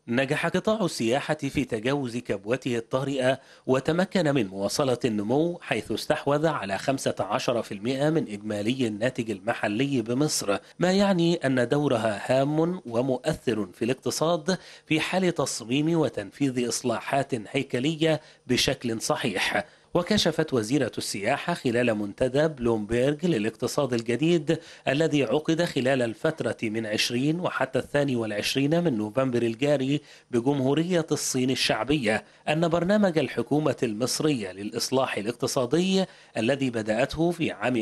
نجح قطاع السياحة في تجاوز كبوته الطارئة وتمكن من مواصلة النمو، حيث استحوذ على 15% من إجمالي الناتج المحلي بمصر، ما يعني أن دورها هام ومؤثر في الاقتصاد في حال تصميم وتنفيذ إصلاحات هيكلية بشكل صحيح. وكشفت وزيرة السياحة خلال منتدى بلومبيرج للاقتصاد الجديد الذي عقد خلال الفترة من 20 وحتى 22 من نوفمبر الجاري بجمهورية الصين الشعبية أن برنامج الحكومة المصرية للإصلاح الاقتصادي الذي بدأته في عام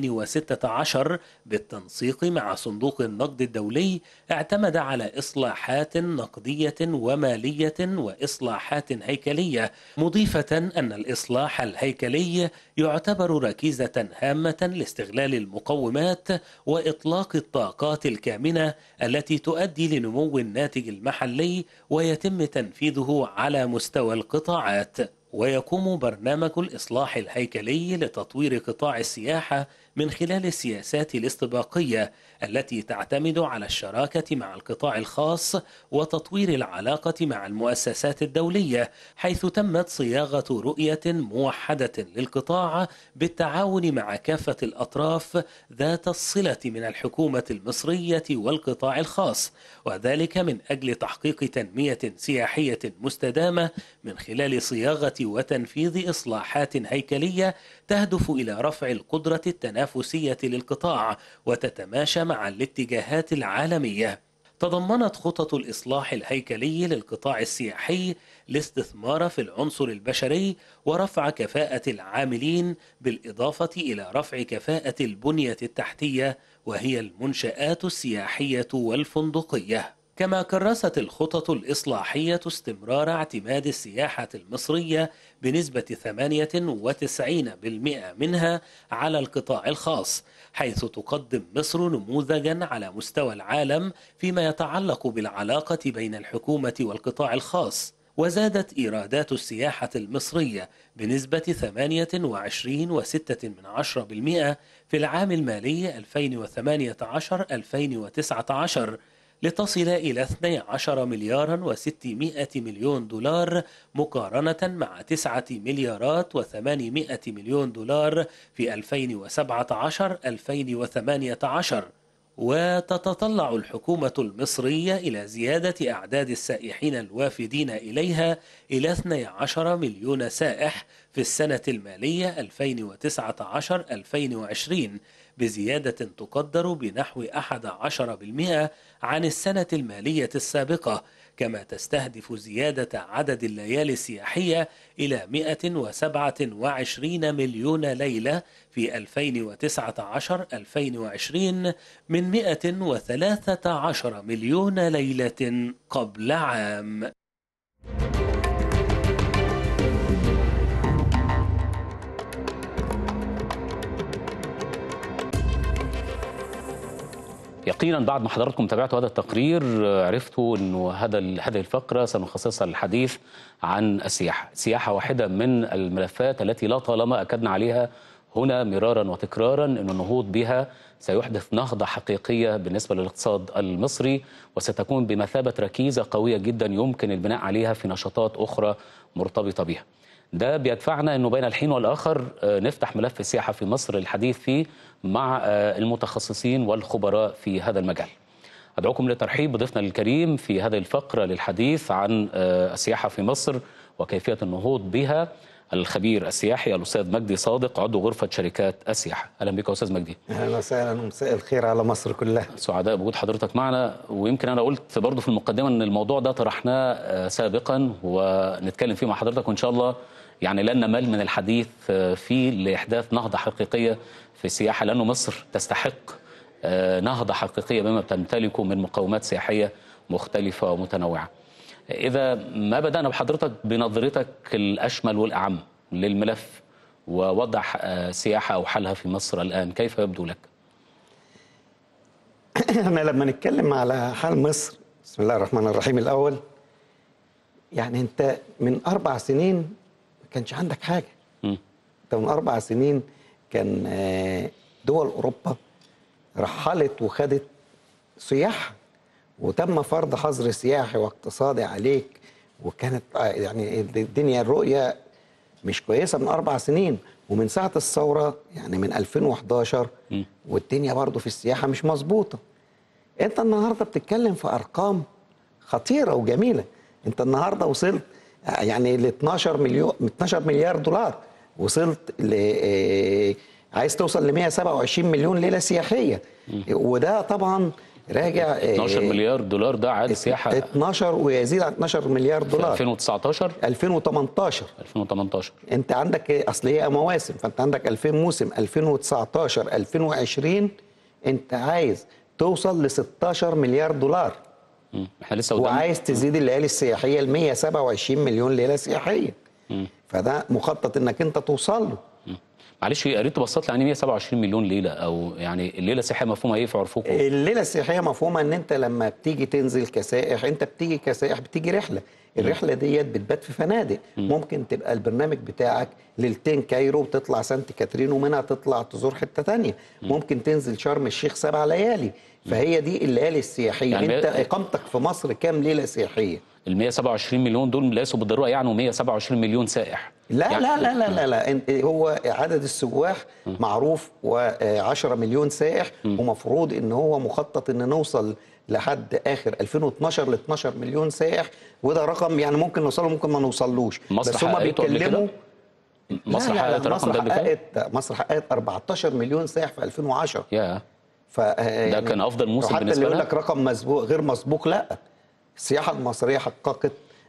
2016 بالتنسيق مع صندوق النقد الدولي اعتمد على إصلاحات نقدية ومالية وإصلاحات هيكلية، مضيفة أن الإصلاح الهيكلي يعتبر ركيزة هامة لاستغلال المقومات وإطلاق الطاقات الكامنة التي تؤدي لنمو الناتج المحلي ويتم تنفيذه على مستوى القطاعات. ويقوم برنامج الإصلاح الهيكلي لتطوير قطاع السياحة من خلال السياسات الاستباقية التي تعتمد على الشراكة مع القطاع الخاص وتطوير العلاقة مع المؤسسات الدولية، حيث تمت صياغة رؤية موحدة للقطاع بالتعاون مع كافة الأطراف ذات الصلة من الحكومة المصرية والقطاع الخاص، وذلك من أجل تحقيق تنمية سياحية مستدامة من خلال صياغة وتنفيذ إصلاحات هيكلية تهدف إلى رفع القدرة التنافسية للقطاع وتتماشى مع الاتجاهات العالمية. تضمنت خطط الإصلاح الهيكلي للقطاع السياحي الاستثمار في العنصر البشري ورفع كفاءة العاملين، بالإضافة إلى رفع كفاءة البنية التحتية وهي المنشآت السياحية والفندقية. كما كرست الخطط الإصلاحية استمرار اعتماد السياحة المصرية بنسبة 98% منها على القطاع الخاص، حيث تقدم مصر نموذجا على مستوى العالم فيما يتعلق بالعلاقة بين الحكومة والقطاع الخاص. وزادت إيرادات السياحة المصرية بنسبة 28.6% في العام المالي 2018-2019 لتصل إلى 12 مليار و600 مليون دولار، مقارنة مع 9 مليارات و800 مليون دولار في 2017-2018. وتتطلع الحكومة المصرية إلى زيادة أعداد السائحين الوافدين إليها إلى 12 مليون سائح في السنة المالية 2019-2020، بزيادة تقدر بنحو 11% عن السنة المالية السابقة. كما تستهدف زيادة عدد الليالي السياحية إلى 127 مليون ليلة في 2019-2020 من 113 مليون ليلة قبل عام. يقينا بعد ما حضراتكم تابعتوا هذا التقرير عرفتوا انه هذه الفقره سنخصصها للحديث عن السياحه. السياحه واحده من الملفات التي لا طالما اكدنا عليها هنا مرارا وتكرارا ان النهوض بها سيحدث نهضه حقيقيه بالنسبه للاقتصاد المصري، وستكون بمثابه ركيزه قويه جدا يمكن البناء عليها في نشاطات اخرى مرتبطه بها. ده بيدفعنا انه بين الحين والاخر نفتح ملف السياحه في مصر للحديث فيه مع المتخصصين والخبراء في هذا المجال. ادعوكم للترحيب بضيفنا الكريم في هذه الفقره للحديث عن السياحه في مصر وكيفيه النهوض بها، الخبير السياحي الاستاذ مجدي صادق، عضو غرفه شركات السياحه. اهلا بك يا استاذ مجدي. اهلا وسهلا ومساء الخير على مصر كلها. سعداء بوجود حضرتك معنا. ويمكن انا قلت برضو في المقدمه ان الموضوع ده طرحناه سابقا ونتكلم فيه مع حضرتك، وان شاء الله يعني لن نمل من الحديث فيه لإحداث نهضة حقيقية في السياحة، لأنه مصر تستحق نهضة حقيقية بما تمتلكه من مقومات سياحية مختلفة ومتنوعة. إذا ما بدأنا بحضرتك بنظرتك الأشمل والأعم للملف ووضع السياحة أو حالها في مصر الآن، كيف يبدو لك؟ احنا لما نتكلم على حال مصر، بسم الله الرحمن الرحيم الأول، يعني أنت من 4 سنين ما كانش عندك حاجة. أنت من 4 سنين كان دول أوروبا رحلت وخدت سياح وتم فرض حظر سياحي واقتصادي عليك، وكانت يعني الدنيا الرؤية مش كويسة من 4 سنين، ومن ساعة الثورة يعني من 2011 والدنيا برضو في السياحة مش مظبوطة. انت النهاردة بتتكلم في أرقام خطيرة وجميلة. انت النهاردة وصلت يعني ل 12 مليار دولار، وصلت عايز توصل ل 127 مليون ليلة سياحية، وده طبعا راجع 12 مليار دولار ده عاد سياحة 12 ويزيد عن 12 مليار دولار 2019 2018. انت عندك اصل هي مواسم، فانت عندك 2000 موسم 2019 2020 انت عايز توصل ل 16 مليار دولار. احنا لسه قدام، وعايز تزيد الليالي السياحيه ل 127 مليون ليله سياحيه. فده مخطط انك انت توصل له. معلش يا ريت تبسط لي يعني 127 مليون ليله، او يعني الليله السياحيه مفهومها ايه في عرفكم؟ الليله السياحيه مفهومها ان انت لما بتيجي تنزل كسائح، انت بتيجي كسائح بتيجي رحله، الرحله ديت بتبات في فنادق. ممكن تبقى البرنامج بتاعك ليلتين كايرو وتطلع سانت كاترين ومنها تطلع تزور حته ثانيه. ممكن تنزل شرم الشيخ 7 ليالي. فهي دي الليالي السياحيه. يعني انت اقامتك في مصر كام ليله سياحيه؟ ال 127 مليون دول ليسوا بالضروره يعني 127 مليون سائح. لا يعني لا لا لا لا هو عدد السواح معروف، و10 مليون سائح، ومفروض ان هو مخطط ان نوصل لحد اخر 2012 ل 12 مليون سائح، وده رقم يعني ممكن نوصله ممكن ما نوصلوش. بس هم بيتكلموا مصر حققت الرقم ده قبل كده؟ مصر حققت 14 مليون سائح في 2010. يا يعني ده كان افضل موسم بالنسبه لها. حتى اللي يقول لها لك رقم مسبوق غير مسبوق، لا، السياحه المصريه حققت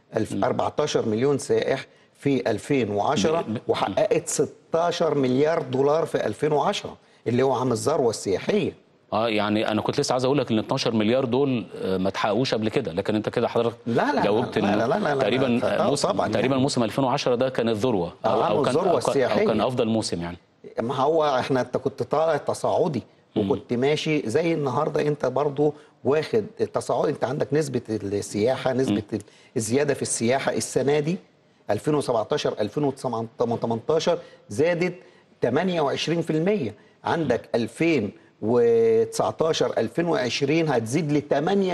14 مليون سائح في 2010 وحققت 16 مليار دولار في 2010 اللي هو عام الذروه السياحيه. يعني انا كنت لسه عايز اقول لك ان 12 مليار دول ما تحققوش قبل كده، لكن انت كده حضرتك جاوبت ان تقريبا موسم 2010 ده كان الذروه او كان الذروه السياحيه، او كان افضل موسم. يعني ما هو انت كنت طالع تصاعدي وكنت ماشي زي النهارده، انت برضو واخد تصاعد. انت عندك نسبه السياحه، نسبه الزياده في السياحه السنه دي 2017 2018 زادت 28%. عندك 2019 2020 هتزيد ل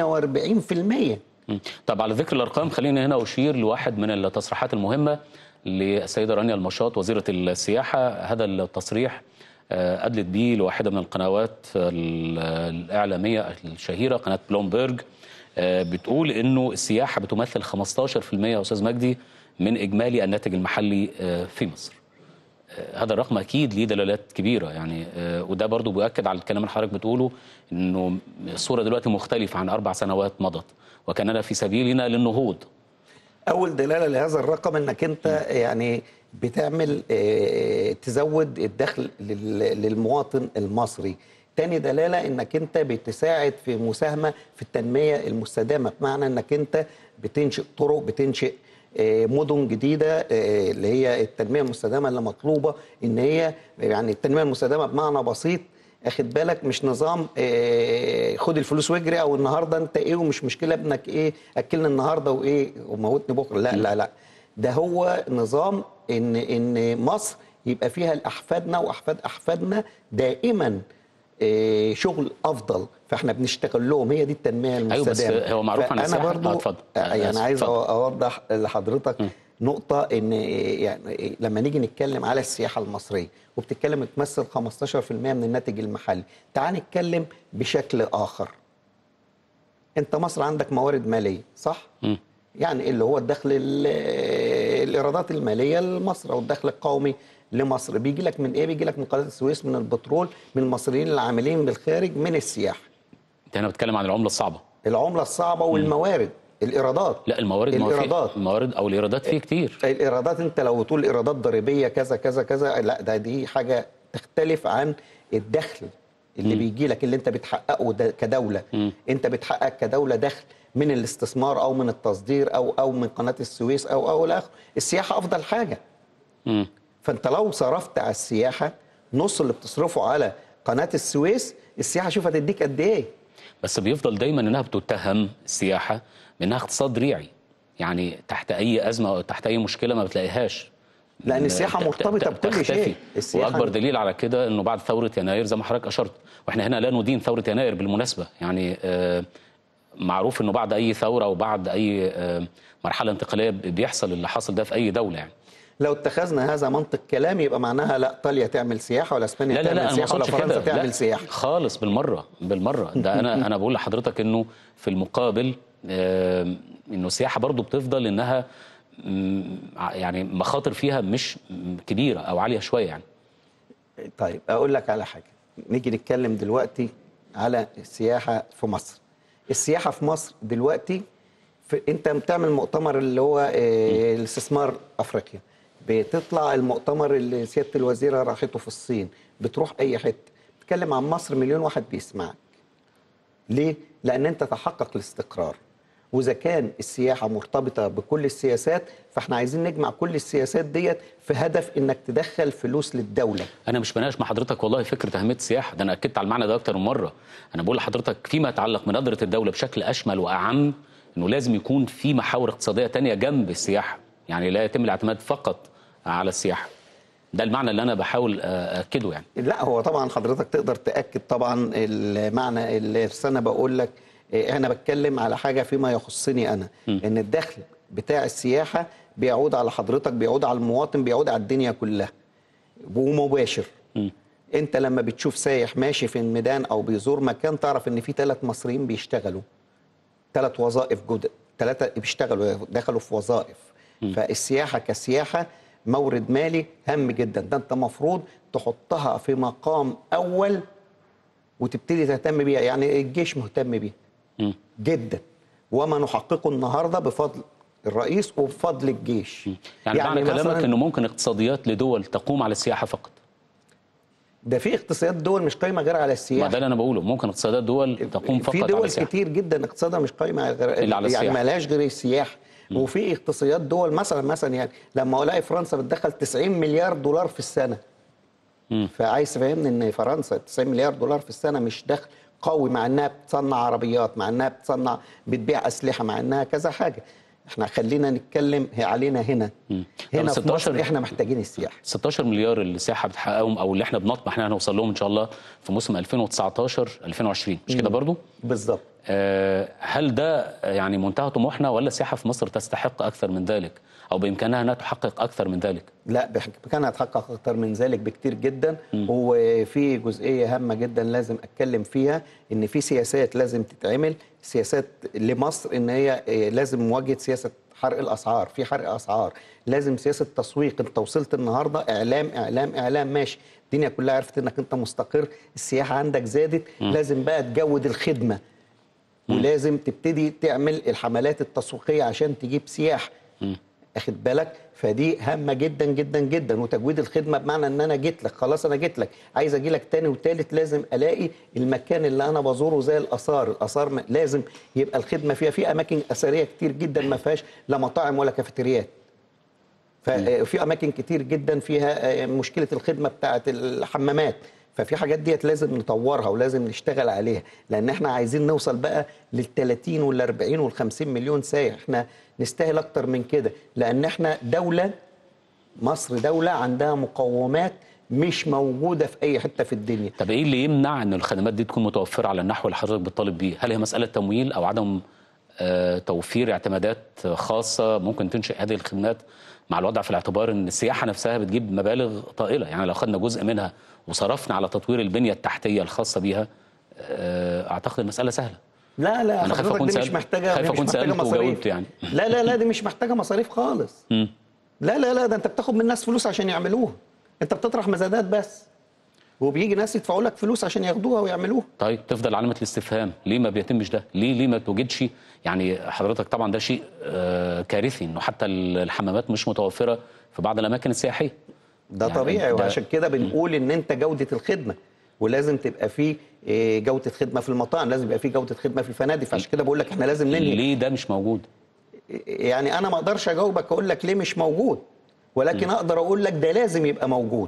48%. طب على ذكر الارقام خليني هنا اشير لواحد من التصريحات المهمه للسيده رانيا المشاط وزيره السياحه. هذا التصريح أدلت به لواحدة من القنوات الإعلامية الشهيرة، قناة بلومبرج، بتقول إنه السياحة بتمثل 15% يا أستاذ مجدي من إجمالي الناتج المحلي في مصر. هذا الرقم أكيد ليه دلالات كبيرة يعني، وده برضو بيؤكد على الكلام اللي حضرتك بتقوله، إنه الصورة دلوقتي مختلفة عن 4 سنوات مضت وكاننا في سبيلنا للنهوض. أول دلالة لهذا الرقم إنك أنت يعني بتعمل تزود الدخل للمواطن المصري. تاني دلالة انك انت بتساعد في مساهمة في التنمية المستدامة، بمعنى انك انت بتنشئ طرق، بتنشئ مدن جديدة، اللي هي التنمية المستدامة اللي مطلوبة. ان هي يعني التنمية المستدامة بمعنى بسيط، اخد بالك، مش نظام خد الفلوس واجري، او النهارده انت ايه ومش مشكلة ابنك ايه اكلني النهارده وايه وموتني بكره. لا لا لا، ده هو نظام ان مصر يبقى فيها لاحفادنا واحفاد احفادنا دائما شغل افضل، فاحنا بنشتغل لهم. هي دي التنميه المستدامه. أيوة، بس هو معروف عن السياحه. انا برضو اتفضل. يعني عايز اوضح لحضرتك نقطه، ان يعني لما نيجي نتكلم على السياحه المصريه وبتتكلم تمثل 15% من الناتج المحلي، تعال نتكلم بشكل اخر. انت مصر عندك موارد ماليه، صح؟ يعني اللي هو الدخل الايرادات الماليه لمصر او الدخل القومي لمصر بيجي لك من ايه؟ بيجي لك من قناه السويس، من البترول، من المصريين العاملين بالخارج، من السياحه. انت هنا بتتكلم عن العمله الصعبه. العمله الصعبه والموارد، الايرادات. لا الموارد، الموارد او الايرادات فيه كتير. الايرادات انت لو تقول ايرادات ضريبيه كذا كذا كذا، لا دي حاجه تختلف عن الدخل اللي بيجي لك، اللي انت بتحققه كدوله. انت بتحقق كدوله دخل من الاستثمار او من التصدير او من قناه السويس او الاخر. السياحه افضل حاجه. فانت لو صرفت على السياحه نص اللي بتصرفه على قناه السويس، السياحه شوف هتديك قد ايه. بس بيفضل دايما انها بتتهم السياحه بانها اقتصاد ريعي، يعني تحت اي ازمه او تحت اي مشكله ما بتلاقيهاش، لان السياحه مرتبطه بكل شيء. واكبر دليل على كده انه بعد ثوره يناير زي ما حضرتك اشرت، واحنا هنا لا ندين ثوره يناير بالمناسبه، يعني معروف انه بعد اي ثوره او بعد اي مرحله انتقاليه بيحصل اللي حصل ده في اي دوله يعني. لو اتخذنا هذا منطق كلام يبقى معناها لا ايطاليا تعمل سياحه ولا اسبانيا تعمل سياحه ولا فرنسا تعمل سياحه خالص، بالمره ده انا بقول لحضرتك انه في المقابل انه السياحه برضو بتفضل انها يعني مخاطر فيها مش كبيره او عاليه شويه يعني. طيب اقول لك على حاجه، نيجي نتكلم دلوقتي على السياحه في مصر. السياحه في مصر دلوقتي انت بتعمل مؤتمر اللي هو الاستثمار افريقيا، بتطلع المؤتمر اللي سياده الوزيره راحته في الصين، بتروح اي حته تتكلم عن مصر مليون واحد بيسمعك. ليه؟ لان انت تحقق الاستقرار، واذا كان السياحه مرتبطه بكل السياسات فاحنا عايزين نجمع كل السياسات ديت في هدف انك تدخل فلوس للدوله. انا مش بناقش مع حضرتك والله فكره اهميه السياحه، ده انا اكدت على المعنى ده اكتر من مره. انا بقول لحضرتك فيما يتعلق بنظره الدوله بشكل اشمل واعم انه لازم يكون في محاور اقتصاديه تانية جنب السياحه، يعني لا يتم الاعتماد فقط على السياحه. ده المعنى اللي انا بحاول اكده يعني. لا هو طبعا حضرتك تقدر تاكد طبعا المعنى اللي انا بقول لك. انا بتكلم على حاجه فيما يخصني انا، ان الدخل بتاع السياحه بيعود على حضرتك، بيعود على المواطن، بيعود على الدنيا كلها ومباشر. انت لما بتشوف سايح ماشي في الميدان او بيزور مكان تعرف ان في 3 مصريين بيشتغلوا، 3 وظائف جدد، 3 بيشتغلوا دخلوا في وظائف. فالسياحه كسياحه مورد مالي هام جدا، ده انت المفروض تحطها في مقام اول وتبتدي تهتم بيها. يعني الجيش مهتم بيها جدا، وما نحققه النهارده بفضل الرئيس وبفضل الجيش. يعني معنى كلامك انه ممكن اقتصاديات لدول تقوم على السياحه فقط؟ ده في اقتصاديات دول مش قايمه غير على السياحه. ما ده اللي انا بقوله، ممكن اقتصاديات دول تقوم فقط على السياحه. في دول كتير جدا اقتصادها مش قايمه غير على يعني ما لهاش غير السياحه. وفي اقتصاديات دول مثلا يعني لما الاقي فرنسا بتدخل 90 مليار دولار في السنه. فعايز تفهمني ان فرنسا 90 مليار دولار في السنه مش دخل قوي، مع انها بتصنع عربيات، مع انها بتبيع اسلحه، مع انها كذا حاجه. احنا خلينا نتكلم علينا هنا في مصر احنا محتاجين السياحه. 16 مليار السياحه بتحققهم او اللي احنا بنطمح احنا هنوصل لهم ان شاء الله في موسم 2019 2020 مش كده برضو؟ بالظبط. هل ده يعني منتهى طموحنا ولا السياحه في مصر تستحق اكثر من ذلك او بامكانها انها تحقق اكثر من ذلك؟ لا بامكانها تحقق اكثر من ذلك بكتير جدا. وفي جزئيه هامه جدا لازم اتكلم فيها، ان في سياسات لازم تتعمل، سياسات لمصر ان هي لازم مواجهه سياسه حرق الاسعار. في حرق اسعار، لازم سياسه تسويق. انت وصلت النهارده اعلام اعلام اعلام، ماشي، الدنيا كلها عرفت انك انت مستقر، السياحه عندك زادت، لازم بقى تجود الخدمه ولازم تبتدي تعمل الحملات التسويقيه عشان تجيب سياح. اخد بالك؟ فدي هامه جدا جدا جدا. وتجويد الخدمه بمعنى ان انا جيت لك، خلاص انا جيت لك، عايز اجي لك تاني وتالت، لازم الاقي المكان اللي انا بزوره زي الاثار لازم يبقى الخدمه فيها. في اماكن اثريه كتير جدا ما فيهاش لا مطاعم ولا كافيتريات. ففي اماكن كتير جدا فيها مشكله الخدمه بتاعه الحمامات. ففي حاجات ديت لازم نطورها ولازم نشتغل عليها، لان احنا عايزين نوصل بقى لل30 وال40 وال50 مليون سايح. احنا نستاهل اكتر من كده، لان احنا دوله، مصر دوله عندها مقومات مش موجوده في اي حته في الدنيا. طب ايه اللي يمنع ان الخدمات دي تكون متوفره على النحو اللي حضرتك بتطالب بيه؟ هل هي مساله تمويل او عدم توفير اعتمادات خاصه ممكن تنشئ هذه الخدمات، مع الوضع في الاعتبار ان السياحه نفسها بتجيب مبالغ طائله؟ يعني لو خدنا جزء منها وصرفنا على تطوير البنيه التحتيه الخاصه بيها اعتقد المساله سهله. لا انا خايف دي مش محتاجه مصاريف يعني. لا دي مش محتاجه مصاريف خالص. لا ده انت بتاخد من الناس فلوس عشان يعملوها. انت بتطرح مزادات بس وبيجي ناس يدفعوا لك فلوس عشان ياخدوها ويعملوها. طيب تفضل علامه الاستفهام، ليه ما بيتمش ده؟ ليه ما توجدش؟ يعني حضرتك طبعا ده شيء كارثي انه حتى الحمامات مش متوفره في بعض الاماكن السياحيه. ده يعني طبيعي، وعشان كده بنقول ان انت جوده الخدمه، ولازم تبقى في جوده خدمه في المطاعم، لازم يبقى في جوده خدمه في الفنادق. فعشان كده بقول لك احنا لازم ننهي. ليه ده مش موجود؟ يعني انا ما اقدرش اجاوبك اقول لك ليه مش موجود، ولكن اقدر اقول لك ده لازم يبقى موجود.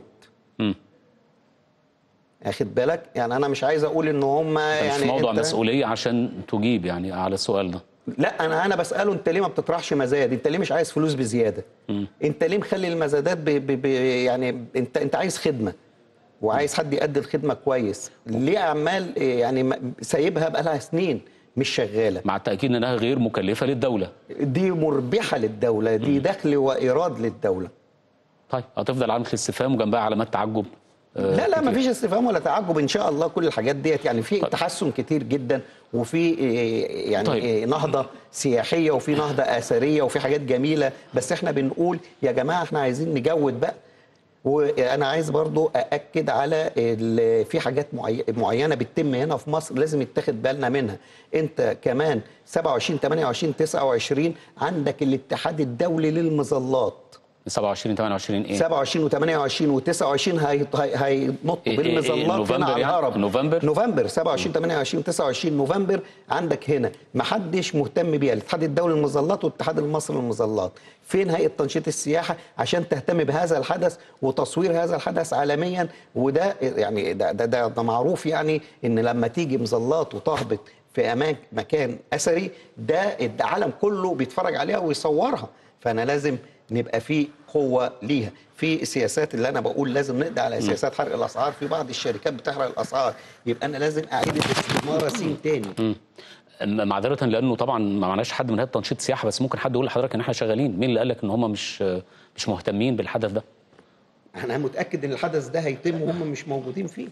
اخد بالك؟ يعني انا مش عايز اقول ان هم يعني مش موضوع مسؤوليه عشان تجيب يعني على السؤال ده. لا انا بساله انت ليه ما بتطرحش مزايد؟ انت ليه مش عايز فلوس بزياده؟ انت ليه مخلي المزادات يعني انت عايز خدمه وعايز حد يؤدي الخدمه كويس، ليه عمال يعني سايبها بقى لها سنين؟ مش شغاله. مع التاكيد انها غير مكلفه للدوله. دي مربحه للدوله، دي دخل وايراد للدوله. طيب هتفضل علامه الاستفهام وجنبها علامات تعجب؟ لا ما فيش استفهام ولا تعجب ان شاء الله. كل الحاجات ديت يعني في تحسن كتير جدا، وفي يعني نهضه سياحيه، وفي نهضه اثريه، وفي حاجات جميله. بس احنا بنقول يا جماعه احنا عايزين نجود بقى. وانا عايز برضو ااكد على في حاجات معينه بتتم هنا في مصر لازم يتاخد بالنا منها. انت كمان 27 28 29 عندك الاتحاد الدولي للمظلات. 27 28 ايه؟ 27 و28 و29 هينطوا بالمظلات هنا على الهرم. نوفمبر 27 28 29 نوفمبر. عندك هنا ما حدش مهتم بيها، الاتحاد الدولي للمظلات والاتحاد المصري للمظلات. فين هيئه تنشيط السياحه عشان تهتم بهذا الحدث وتصوير هذا الحدث عالميا؟ وده يعني ده معروف، يعني ان لما تيجي مظلات وتهبط في مكان اثري ده العالم كله بيتفرج عليها ويصورها. فانا لازم نبقى في قوه ليها. في السياسات اللي انا بقول لازم نقضي على سياسات حرق الاسعار، في بعض الشركات بتحرق الاسعار، يبقى انا لازم اعيد الاستثمار سين تاني. معذره لانه طبعا ما معناش حد من هيئه تنشيط السياحه، بس ممكن حد يقول لحضرتك ان احنا شغالين. مين اللي قال لك ان هم مش مهتمين بالحدث ده؟ انا متاكد ان الحدث ده هيتم وهم مش موجودين فيه.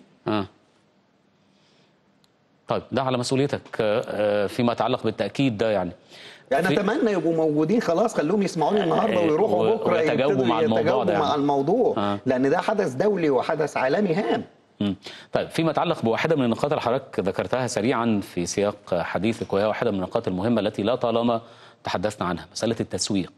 طيب ده على مسؤوليتك فيما يتعلق بالتاكيد ده. يعني انا اتمنى يبقوا موجودين. خلاص خلوهم يسمعوني النهارده ويروحوا بكره يتجاوبوا مع الموضوع ده، مع الموضوع لان ده حدث دولي وحدث عالمي هام. طيب فيما يتعلق بواحده من النقاط اللي حضرتك ذكرتها سريعا في سياق حديثك، وهي واحده من النقاط المهمه التي لا طالما تحدثنا عنها، مساله التسويق.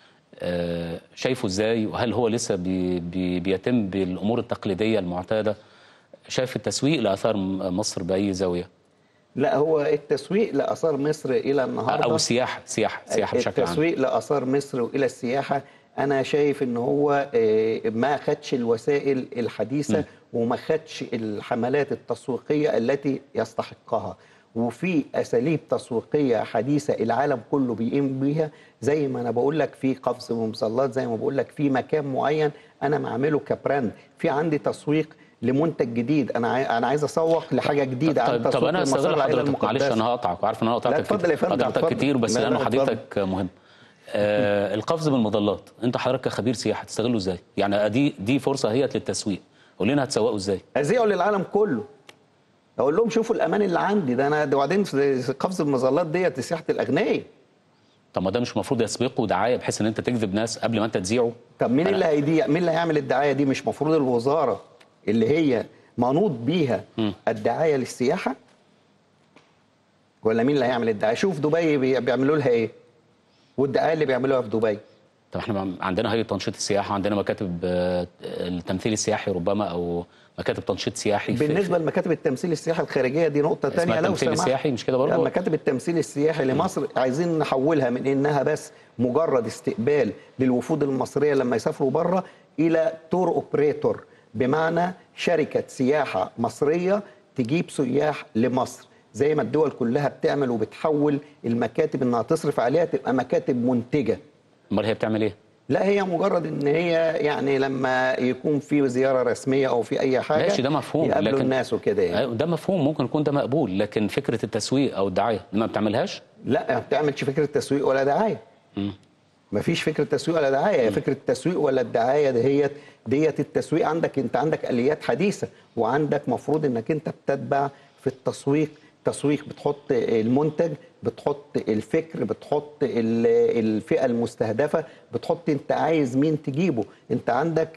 شايفه ازاي؟ وهل هو لسه بيتم بالامور التقليديه المعتاده؟ شايف التسويق لاثار مصر باي زاويه؟ لا، هو التسويق لآثار مصر إلى النهارده أو سياحة بشكل عام. التسويق لآثار مصر وإلى السياحة أنا شايف إن هو ما خدش الوسائل الحديثة وما خدش الحملات التسويقية التي يستحقها. وفي أساليب تسويقية حديثة العالم كله بيقوم بيها، زي ما أنا بقول لك في قفز ومظلات، زي ما بقول لك في مكان معين أنا معمله كبراند، في عندي تسويق لمنتج جديد، انا عايز اسوق لحاجه جديده. طب انا استغل حضرتك، معلش انا هقطعك وعارف ان انا قطعتك كتير بس لانه حديثك مهم. القفز بالمظلات، انت حضرتك كخبير سياحه تستغله ازاي؟ يعني دي فرصه هي للتسويق، قول لنا هتسوقوا ازاي؟ ازيعوا للعالم كله، اقول لهم شوفوا الامان اللي عندي ده وبعدين قفز المظلات ديت لسياحه الاغنياء. طب ما ده مش المفروض يسبقه دعايه بحيث ان انت تجذب ناس قبل ما انت تذيعه؟ طب مين اللي هيذيع؟ مين اللي هيعمل الدعايه دي؟ مش المفروض الوزاره اللي هي منوط بيها الدعايه للسياحه؟ ولا مين اللي هيعمل الدعايه؟ شوف دبي بيعملوا لها ايه، والدعايه اللي بيعملوها في دبي. طب احنا عندنا هيئه تنشيط السياحه، عندنا مكاتب التمثيل السياحي ربما، او مكاتب تنشيط سياحي. بالنسبه لمكاتب التمثيل السياحي الخارجيه دي نقطه ثانيه. لو التمثيل السياحي مش كده برضه؟ مكاتب التمثيل السياحي لمصر عايزين نحولها من انها بس مجرد استقبال للوفود المصريه لما يسافروا بره الى تور اوبريتور، بمعنى شركه سياحه مصريه تجيب سياح لمصر زي ما الدول كلها بتعمل، وبتحول المكاتب انها تصرف عليها تبقى مكاتب منتجه. امال هي بتعمل ايه؟ لا، هي مجرد ان هي يعني لما يكون في زياره رسميه او في اي حاجه ماشي، ده مفهوم، يقابلوا الناس وكده يعني. ده مفهوم، ممكن يكون ده مقبول، لكن فكره التسويق او الدعايه ما بتعملهاش؟ لا، ما بتعملش فكره تسويق ولا دعايه. ما فيش فكره تسويق ولا دعايه. هي فكره التسويق ولا الدعايه ديت التسويق عندك انت عندك اليات حديثه، وعندك مفروض انك انت بتتبع في التسويق. بتحط المنتج، بتحط الفكر، بتحط الفئة المستهدفة، بتحط انت عايز مين تجيبه. انت عندك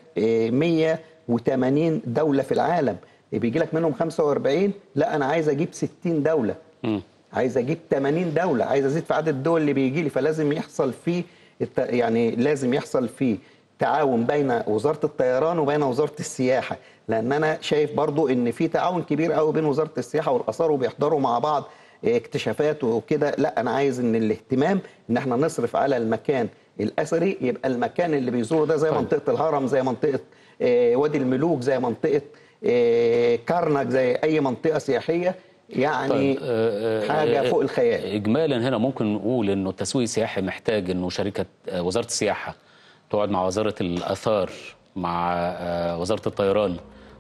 180 دولة في العالم، بيجي لك منهم 45. لا، انا عايز اجيب 60 دولة، عايز اجيب 80 دولة، عايز ازيد في عدد الدول اللي بيجي لي. فلازم يحصل فيه لازم يحصل فيه تعاون بين وزارة الطيران وبين وزارة السياحة، لأن أنا شايف برضو إن في تعاون كبير قوي بين وزارة السياحة والآثار وبيحضروا مع بعض اكتشافات وكده. لا، أنا عايز إن الاهتمام إن احنا نصرف على المكان الأثري، يبقى المكان اللي بيزوره ده زي منطقة الهرم، زي منطقة وادي الملوك، زي منطقة كرنك، زي أي منطقة سياحية يعني. حاجة فوق الخيال. إجمالا هنا ممكن نقول إنه التسويق السياحي محتاج إنه شركة وزارة السياحة تقعد مع وزارة الآثار، مع وزارة الطيران،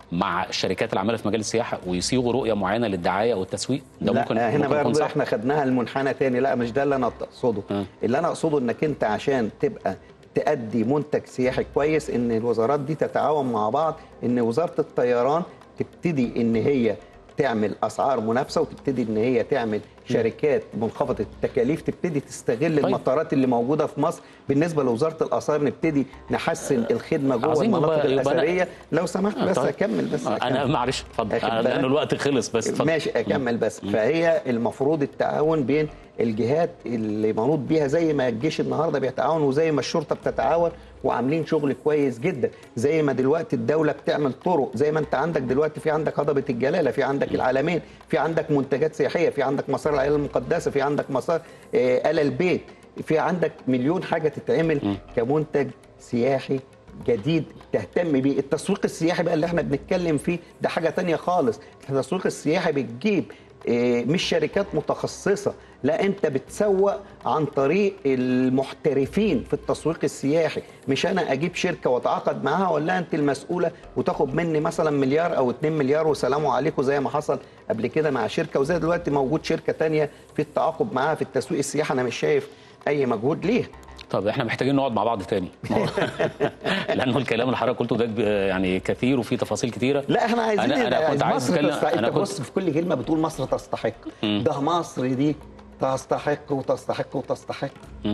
مع الشركات العامله في مجال السياحه ويصيغوا رؤيه معينه للدعايه والتسويق؟ ده لا ممكن هنا ممكن يكون برضه صح؟ احنا خدناها المنحنى تاني. لا مش ده اللي انا اقصده. اللي انا اقصده انك انت عشان تبقى تأدي منتج سياحي كويس، ان الوزارات دي تتعاون مع بعض، ان وزاره الطيران تبتدي ان هي تعمل اسعار منافسه، وتبتدي ان هي تعمل شركات منخفضه التكاليف، تبتدي تستغل المطارات اللي موجوده في مصر. بالنسبه لوزاره الاثار نبتدي نحسن الخدمه جوه المناطق الاثريه. لو سمحت بس اكمل بس. انا معلش اتفضل، لان الوقت خلص بس اتفضل. ماشي اكمل بس. فهي المفروض التعاون بين الجهات اللي منوط بيها، زي ما الجيش النهارده بيتعاون وزي ما الشرطه بتتعاون وعاملين شغل كويس جدا، زي ما دلوقتي الدوله بتعمل طرق، زي ما انت عندك دلوقتي في عندك هضبه الجلاله، في عندك العلمين، في عندك منتجات سياحيه، في عندك مسار العائله المقدسه، في عندك مسار آل البيت، في عندك مليون حاجه تتعمل كمنتج سياحي جديد تهتم بيه. التسويق السياحي بقى اللي احنا بنتكلم فيه ده حاجه تانية خالص. التسويق السياحي بتجيب مش شركات متخصصة، لا انت بتسوق عن طريق المحترفين في التسويق السياحي. مش انا اجيب شركة واتعاقد معاها ولا انت المسؤولة وتاخد مني مثلا مليار او 2 مليار وسلام عليكم، زي ما حصل قبل كده مع شركة، وزي دلوقتي موجود شركة تانية في التعاقد معاها في التسويق السياحي. انا مش شايف اي مجهود ليها. طب احنا محتاجين نقعد مع بعض تاني لانه الكلام اللي حضرتك قلته ده يعني كثير وفيه تفاصيل كتيره. لا احنا عايزين أنا كنت عايز اتكلم. انت بص في كل كلمه بتقول مصر تستحق. ده مصر دي تستحق وتستحق وتستحق.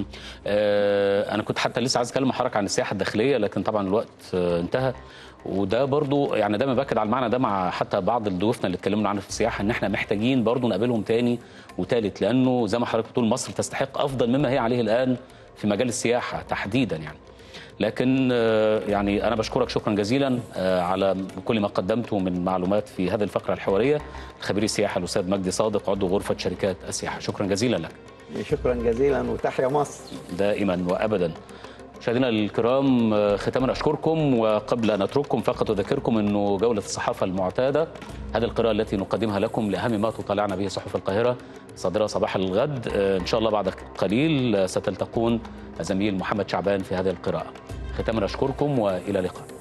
انا كنت حتى لسه عايز اتكلم مع حضرتك عن السياحه الداخليه، لكن طبعا الوقت انتهى. وده برضو يعني دايما باكد على المعنى ده مع حتى بعض ضيوفنا اللي اتكلمنا عنه في السياحه، ان احنا محتاجين برضو نقابلهم تاني وتالت، لانه زي ما حضرتك بتقول مصر تستحق افضل مما هي عليه الان في مجال السياحه تحديدا يعني. لكن يعني انا بشكرك شكرا جزيلا على كل ما قدمته من معلومات في هذه الفقره الحواريه. خبير السياحه الاستاذ مجدي صادق عضو غرفه شركات السياحه، شكرا جزيلا لك. شكرا جزيلا وتحيا مصر دائما وابدا. مشاهدينا الكرام، ختاما اشكركم، وقبل ان اترككم فقط اذكركم انه جوله الصحافه المعتاده، هذه القراءه التي نقدمها لكم لاهم ما تطلعنا به صحف القاهره صادره صباح الغد. ان شاء الله بعد قليل ستلتقون الزميل محمد شعبان في هذه القراءه. ختاما اشكركم والى اللقاء.